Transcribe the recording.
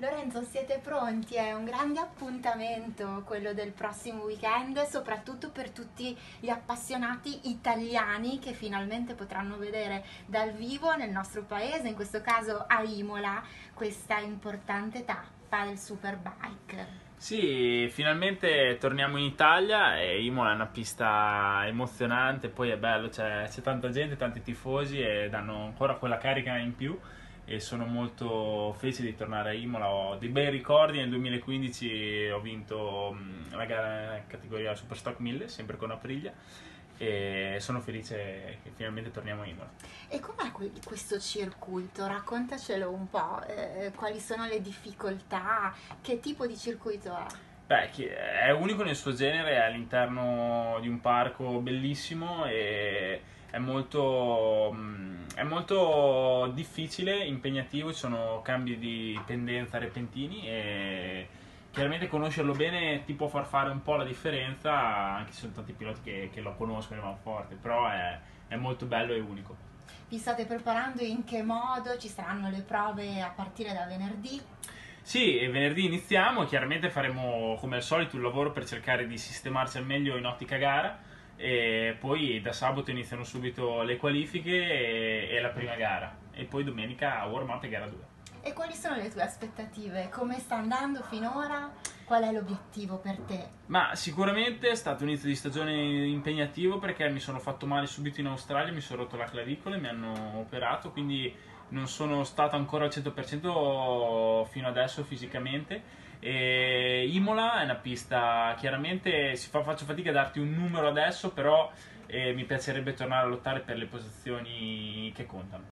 Lorenzo, siete pronti? È un grande appuntamento quello del prossimo weekend, soprattutto per tutti gli appassionati italiani che finalmente potranno vedere dal vivo nel nostro paese, in questo caso a Imola, questa importante tappa del Superbike. Sì, finalmente torniamo in Italia e Imola è una pista emozionante, poi è bello, c'è tanta gente, tanti tifosi e danno ancora quella carica in più e sono molto felice di tornare a Imola. Ho dei bei ricordi, nel 2015 ho vinto la gara in categoria Superstock 1000, sempre con Aprilia, e sono felice che finalmente torniamo a Imola. E com'è questo circuito? Raccontacelo un po', quali sono le difficoltà, che tipo di circuito è? Beh, è unico nel suo genere, è all'interno di un parco bellissimo e è molto difficile, impegnativo, ci sono cambi di pendenza repentini e chiaramente conoscerlo bene ti può far fare un po' la differenza, anche se sono tanti piloti che lo conoscono e vanno forte, però è molto bello e unico. Vi state preparando in che modo? Ci saranno le prove a partire da venerdì? Sì, e venerdì iniziamo, chiaramente faremo come al solito un lavoro per cercare di sistemarci al meglio in ottica gara e poi da sabato iniziano subito le qualifiche e la prima gara e poi domenica warm up e gara 2. E quali sono le tue aspettative? Come sta andando finora? Qual è l'obiettivo per te? Ma sicuramente è stato un inizio di stagione impegnativo perché mi sono fatto male subito in Australia, mi sono rotto la clavicola, mi hanno operato, quindi non sono stato ancora al 100% fino adesso fisicamente. E Imola è una pista, chiaramente faccio fatica a darti un numero adesso, però mi piacerebbe tornare a lottare per le posizioni che contano.